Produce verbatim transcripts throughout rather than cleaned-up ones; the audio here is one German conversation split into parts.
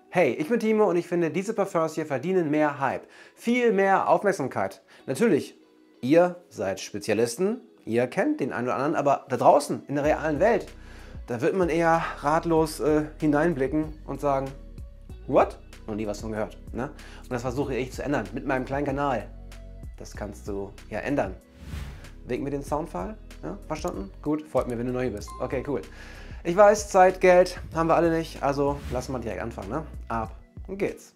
Hey, ich bin Timo und ich finde, diese Parfums hier verdienen mehr Hype. Viel mehr Aufmerksamkeit. Natürlich, ihr seid Spezialisten, ihr kennt den einen oder anderen, aber da draußen, in der realen Welt, da wird man eher ratlos äh, hineinblicken und sagen, what? Noch nie was von gehört. Ne? Und das versuche ich zu ändern mit meinem kleinen Kanal. Das kannst du ja ändern. Wegen mit dem Soundfile? Ja, verstanden? Gut, freut mich, wenn du neu bist. Okay, cool. Ich weiß, Zeit, Geld haben wir alle nicht, also lassen wir direkt anfangen. Ne? Ab geht's.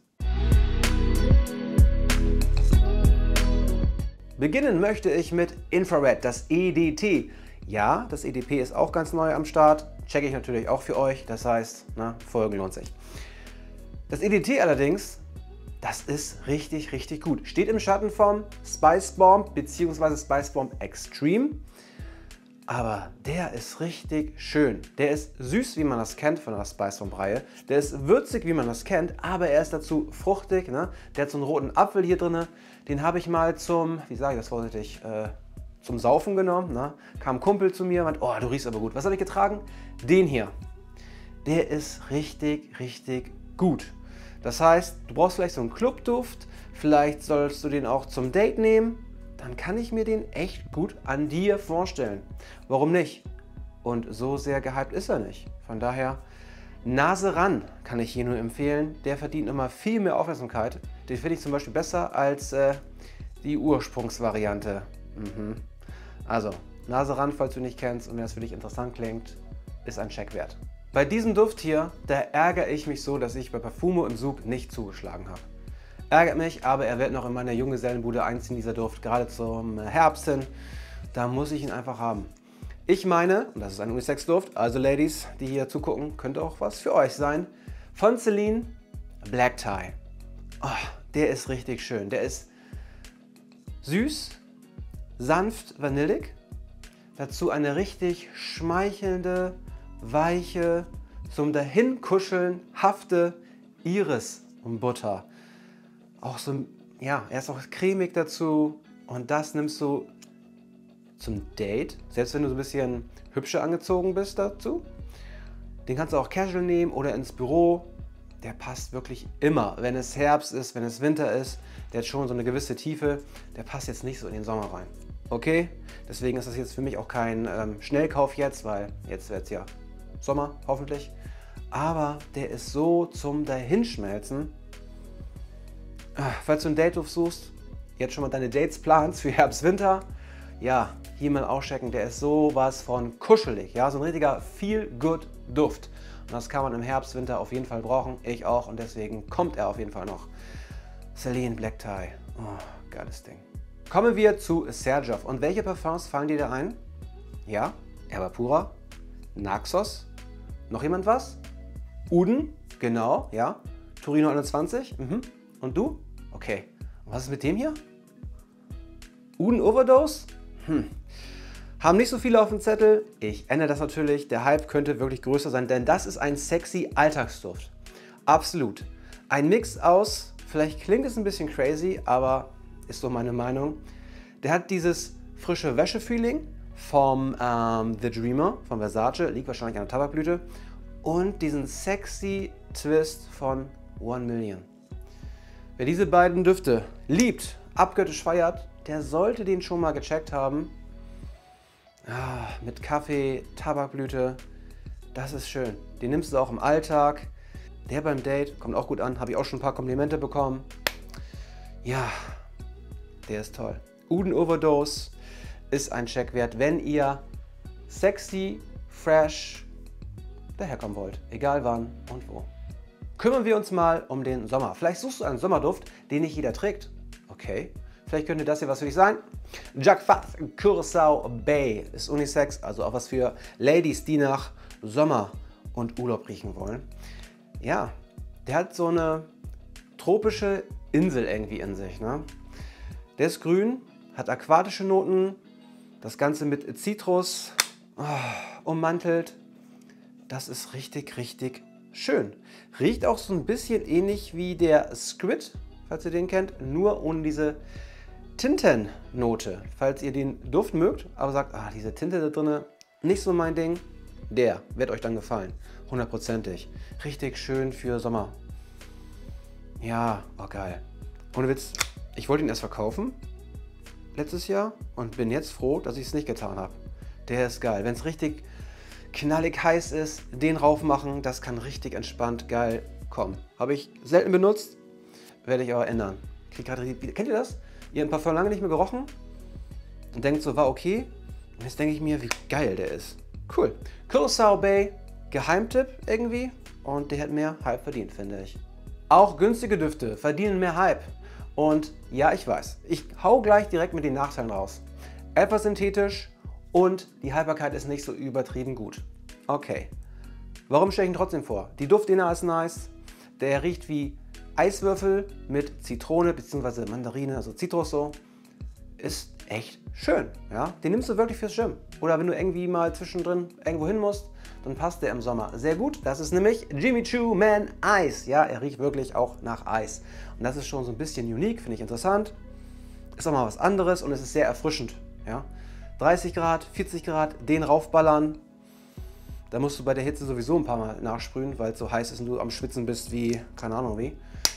Beginnen möchte ich mit Infrared, das E D T. Ja, das E D P ist auch ganz neu am Start. Checke ich natürlich auch für euch. Das heißt, na, Folgen lohnt sich. Das E D T allerdings, das ist richtig, richtig gut. Steht im Schatten vom Spice Bomb bzw. Spice Bomb Extreme. Aber der ist richtig schön. Der ist süß, wie man das kennt von der Spice Bomb Reihe. Der ist würzig, wie man das kennt, aber er ist dazu fruchtig. Ne? Der hat so einen roten Apfel hier drin. Den habe ich mal zum, wie sage ich das vorsichtig, äh, zum Saufen genommen. Ne? Kam ein Kumpel zu mir und meinte, oh, du riechst aber gut. Was habe ich getragen? Den hier. Der ist richtig, richtig gut. Das heißt, du brauchst vielleicht so einen Clubduft. Vielleicht sollst du den auch zum Date nehmen. Dann kann ich mir den echt gut an dir vorstellen. Warum nicht? Und so sehr gehypt ist er nicht. Von daher, Nase ran kann ich hier nur empfehlen. Der verdient immer viel mehr Aufmerksamkeit. Den finde ich zum Beispiel besser als äh, die Ursprungsvariante. Mhm. Also, Nase ran, falls du nicht kennst und wenn das für dich interessant klingt, ist ein Check wert. Bei diesem Duft hier, da ärgere ich mich so, dass ich bei Parfumo im Sug nicht zugeschlagen habe. Ärgert mich, aber er wird noch in meiner Junggesellenbude einziehen, dieser Duft, gerade zum Herbst hin. Da muss ich ihn einfach haben. Ich meine, und das ist ein Unisex-Duft, also Ladies, die hier zugucken, könnte auch was für euch sein, von Celine Black Tie. Oh, der ist richtig schön. Der ist süß, sanft, vanillig. Dazu eine richtig schmeichelnde, weiche, zum Dahinkuscheln hafte Iris und Butter. Auch so, ja, er ist auch cremig dazu und das nimmst du zum Date, selbst wenn du so ein bisschen hübscher angezogen bist dazu. Den kannst du auch casual nehmen oder ins Büro. Der passt wirklich immer, wenn es Herbst ist, wenn es Winter ist. Der hat schon so eine gewisse Tiefe. Der passt jetzt nicht so in den Sommer rein. Okay, deswegen ist das jetzt für mich auch kein ähm, Schnellkauf jetzt, weil jetzt wird es ja Sommer, hoffentlich. Aber der ist so zum Dahinschmelzen. Falls du einen Date-Duft suchst, jetzt schon mal deine Dates planst für Herbst, Winter, ja, hier mal auschecken, der ist sowas von kuschelig, ja, so ein richtiger Feel-Good-Duft. Und das kann man im Herbst, Winter auf jeden Fall brauchen, ich auch und deswegen kommt er auf jeden Fall noch. Celine Black Tie, oh, geiles Ding. Kommen wir zu Serjoff und welche Parfums fallen dir da ein? Ja, Erba Pura, Naxos, noch jemand was? Uden, genau, ja, Torino einundzwanzig, mhm. Und du? Okay. Und was ist mit dem hier? Uden Overdose? Hm. Haben nicht so viele auf dem Zettel. Ich ändere das natürlich. Der Hype könnte wirklich größer sein, denn das ist ein sexy Alltagsduft. Absolut. Ein Mix aus, vielleicht klingt es ein bisschen crazy, aber ist so meine Meinung. Der hat dieses frische Wäsche-Feeling vom ähm, The Dreamer, von Versace, liegt wahrscheinlich an der Tabakblüte. Und diesen sexy Twist von One Million. Wer diese beiden Düfte liebt, abgöttisch feiert, der sollte den schon mal gecheckt haben. Ah, mit Kaffee, Tabakblüte, das ist schön. Den nimmst du auch im Alltag. Der beim Date kommt auch gut an, habe ich auch schon ein paar Komplimente bekommen. Ja, der ist toll. Uden Overdose ist ein Check wert, wenn ihr sexy, fresh daherkommen wollt. Egal wann und wo. Kümmern wir uns mal um den Sommer. Vielleicht suchst du einen Sommerduft, den nicht jeder trägt. Okay, vielleicht könnte das hier was für dich sein. Jacques Fath Curaçao Bay ist Unisex, also auch was für Ladies, die nach Sommer und Urlaub riechen wollen. Ja, der hat so eine tropische Insel irgendwie in sich. Ne? Der ist grün, hat aquatische Noten, das Ganze mit Zitrus oh, ummantelt. Das ist richtig, richtig schön. Riecht auch so ein bisschen ähnlich wie der Squid, falls ihr den kennt, nur ohne diese Tintennote. Falls ihr den Duft mögt, aber sagt, ah, diese Tinte da drin, nicht so mein Ding, der wird euch dann gefallen. Hundertprozentig. Richtig schön für Sommer. Ja, oh geil. Ohne Witz, ich wollte ihn erst verkaufen letztes Jahr und bin jetzt froh, dass ich es nicht getan habe. Der ist geil. Wenn es richtig knallig heiß ist, den rauf machen, das kann richtig entspannt geil kommen. Habe ich selten benutzt, werde ich aber ändern. Krieg grad, kennt ihr das? Ihr habt ein Parfum lange nicht mehr gerochen und denkt so, war okay. Und jetzt denke ich mir, wie geil der ist. Cool. Curaçao Bay, Geheimtipp irgendwie. Und der hat mehr Hype verdient, finde ich. Auch günstige Düfte verdienen mehr Hype. Und ja, ich weiß, ich hau gleich direkt mit den Nachteilen raus. Etwas synthetisch und die Haltbarkeit ist nicht so übertrieben gut. Okay, warum stelle ich ihn trotzdem vor? Die Duftdehner ist nice, der riecht wie Eiswürfel mit Zitrone bzw. Mandarine, also Zitrus so. Ist echt schön, ja? Den nimmst du wirklich fürs Gym. Oder wenn du irgendwie mal zwischendrin irgendwo hin musst, dann passt der im Sommer sehr gut. Das ist nämlich Jimmy Choo Man Ice. Ja, er riecht wirklich auch nach Eis. Und das ist schon so ein bisschen unique, finde ich interessant. Ist auch mal was anderes und es ist sehr erfrischend. Ja? dreißig Grad, vierzig Grad, den raufballern. Da musst du bei der Hitze sowieso ein paar Mal nachsprühen, weil es so heiß ist und du am Schwitzen bist wie, keine Ahnung wie.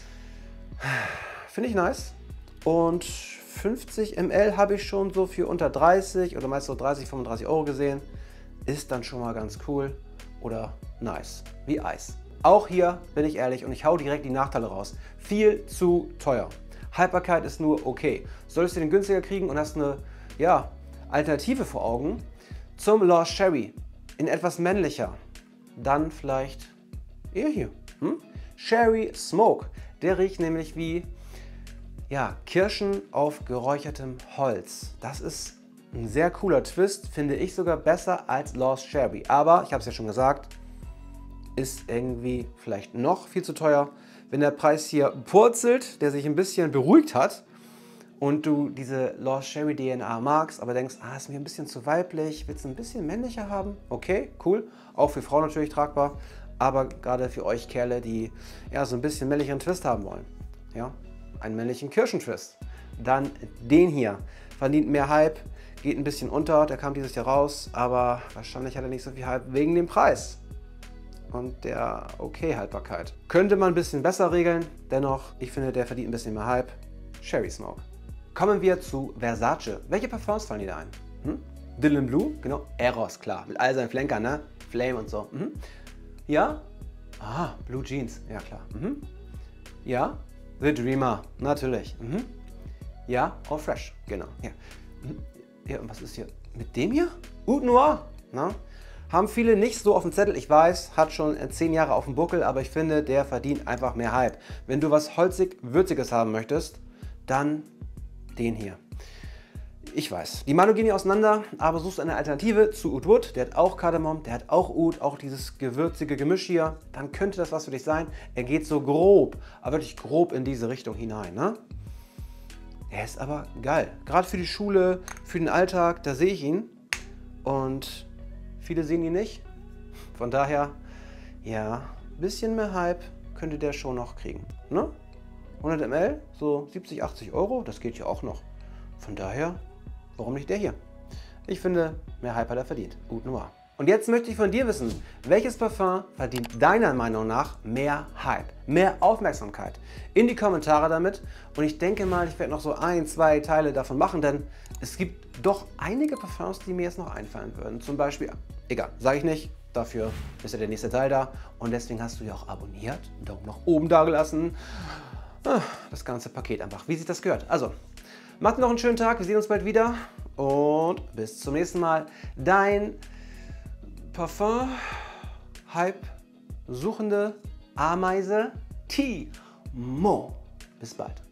Finde ich nice. Und fünfzig Milliliter habe ich schon so für unter dreißig oder meist so dreißig, fünfunddreißig Euro gesehen. Ist dann schon mal ganz cool oder nice, wie Eis. Auch hier bin ich ehrlich und ich hau direkt die Nachteile raus. Viel zu teuer. Haltbarkeit ist nur okay. Solltest du den günstiger kriegen und hast eine ja, Alternative vor Augen zum Lost Cherry in etwas männlicher, dann vielleicht eher hier. Hm? Cherry Smoke. Der riecht nämlich wie ja, Kirschen auf geräuchertem Holz. Das ist ein sehr cooler Twist, finde ich sogar besser als Lost Cherry. Aber, ich habe es ja schon gesagt, ist irgendwie vielleicht noch viel zu teuer. Wenn der Preis hier purzelt, der sich ein bisschen beruhigt hat und du diese Lost Cherry D N A magst, aber denkst, ah, ist mir ein bisschen zu weiblich, willst du ein bisschen männlicher haben? Okay, cool. Auch für Frauen natürlich tragbar, aber gerade für euch Kerle, die ja, so ein bisschen männlicheren Twist haben wollen. Ja, einen männlichen Kirschentwist. Dann den hier. Verdient mehr Hype. Geht ein bisschen unter, der kam dieses Jahr raus, aber wahrscheinlich hat er nicht so viel Hype wegen dem Preis und der Okay-Haltbarkeit. Könnte man ein bisschen besser regeln, dennoch, ich finde, der verdient ein bisschen mehr Hype. Cherry Smoke. Kommen wir zu Versace. Welche Parfums fallen dir da ein? Hm? Dylan Blue, genau, Eros, klar, mit all seinen Flankern, ne? Flame und so. Mhm. Ja? Ah, Blue Jeans, ja klar. Mhm. Ja? The Dreamer, natürlich. Mhm. Ja, All Fresh, genau. Ja. Mhm. Ja, und was ist hier mit dem hier? Oud Noir. Na? Haben viele nicht so auf dem Zettel, ich weiß, hat schon zehn Jahre auf dem Buckel, aber ich finde, der verdient einfach mehr Hype. Wenn du was holzig-würziges haben möchtest, dann den hier. Ich weiß, die Meinungen gehen hier auseinander, aber suchst du eine Alternative zu Oud Wood, der hat auch Kardamom, der hat auch Oud, auch dieses gewürzige Gemisch hier, dann könnte das was für dich sein. Er geht so grob, aber wirklich grob in diese Richtung hinein. Ne? Er ist aber geil. Gerade für die Schule, für den Alltag, da sehe ich ihn. Und viele sehen ihn nicht. Von daher, ja, ein bisschen mehr Hype könnte der schon noch kriegen. Ne? hundert Milliliter, so siebzig, achtzig Euro, das geht ja auch noch. Von daher, warum nicht der hier? Ich finde, mehr Hype hat er verdient. Oud Noir. Und jetzt möchte ich von dir wissen, welches Parfum verdient deiner Meinung nach mehr Hype, mehr Aufmerksamkeit? In die Kommentare damit und ich denke mal, ich werde noch so ein, zwei Teile davon machen, denn es gibt doch einige Parfums, die mir jetzt noch einfallen würden. Zum Beispiel, egal, sage ich nicht, dafür ist ja der nächste Teil da und deswegen hast du ja auch abonniert, einen Daumen nach oben da gelassen. Das ganze Paket einfach, wie sich das gehört. Also, macht noch einen schönen Tag, wir sehen uns bald wieder und bis zum nächsten Mal. Dein Parfum, Hype, suchende Ameise, Timo. Bis bald.